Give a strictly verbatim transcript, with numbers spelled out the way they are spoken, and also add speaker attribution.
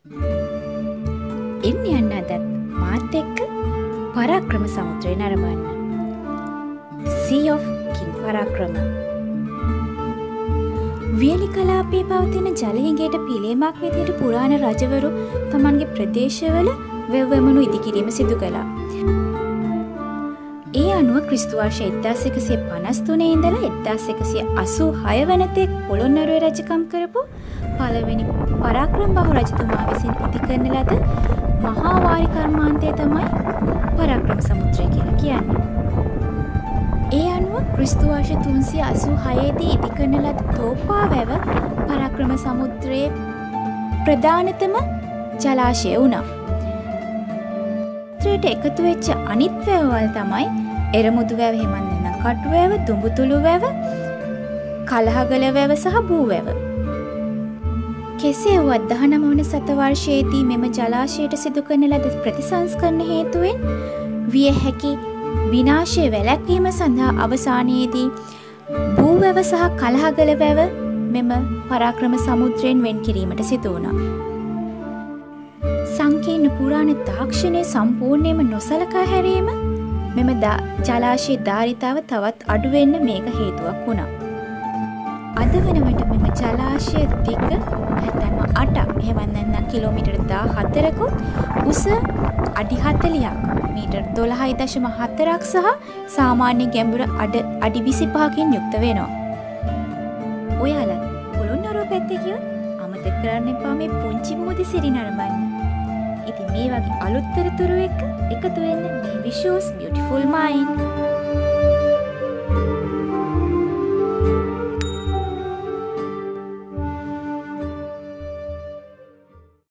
Speaker 1: එන්න යන්න අදත් මාත් එක්ක පරාක්‍රම සමුද්‍රය නරඹන්න. Sea of King පරාක්‍රම. වියලි කලාපයේ පවතින ජලහිඟයට පිළියමක් විදිහට පුරාණ රජවරු තමන්ගේ ප්‍රදේශවල වෙව්වැමුණු ඉදිකිරීම සිදු කළා. ඒ අනුව ක්‍රිස්තු වර්ෂ එක්දාස් එකසිය පනස් තුනේ ඉඳලා එක්දාස් එකසිය අසූ හය වනතෙක් පොළොන්නරුවේ රජකම් කරපු පළවෙනි පරාක්‍රම බහු රජතුමා විසින් ඉදි කරන ලද මහා වාරි කර්මාන්තය තමයි පරාක්‍රම සමුද්‍රය කියලා කියන්නේ. ඒ අනුව ක්‍රිස්තු වර්ෂ තුන්සිය අසූ හය දී ඉදි කරන ලද තෝපා වැව පරාක්‍රම සමුද්‍රයේ ප්‍රධානතම ජලාශය වුණා. ත්‍රේට එකතු වෙච්ච අනිත් වැවවල් තමයි එරමුදු වැව, එහෙම නැත්නම් කටු වැව, දුඹුතුළු වැව, කලහගල වැව සහ බූ වැව. කෙසේ වුවත් දහනව වන සතවර්ෂයේදී මෙම ජලාශයට සිදු කරන ලද ප්‍රතිසංස්කරණ හේතුවෙන් විය හැකි විනාශය වැළැක්වීම සඳහා අවසානයේදී බූ වැව සහ කලහගල වැව මෙම පරාක්‍රම සමුද්‍රයෙන් වෙන් කිරීමට සිදු වුණා. සංකීර්ණ පුරාණ තාක්ෂණය සම්පූර්ණයෙන්ම නොසලකා හැරීම මෙම ජලාශයේ ධාරිතාව තවත් අඩු වෙන්න මේක හේතුවක් වුණා. අද වනවිට මෙම ජලාශය දිග හැතැන්ම අටක්, එහෙම නැත්නම් කිලෝමීටර් දාහතරකුත්, උස අඩි හතළියක්, මීටර් දොළහයි දශම හතරක් සහ සාමාන්‍ය ගැඹුර අඩි විසිපහකින් යුක්ත වෙනවා. ඔයාලත් පොළොන්නරුව පැත්තේ ගියොත් අමතක කරන්න එපා මේ පුංචි මුහුදේ සිරි නරඹන්න. ඉතින් මේ වගේ අලුත් තොරතුරු එක්ක එකතු වෙන්න මේ විෂුස් බියුටිෆුල් මයින්ඩ්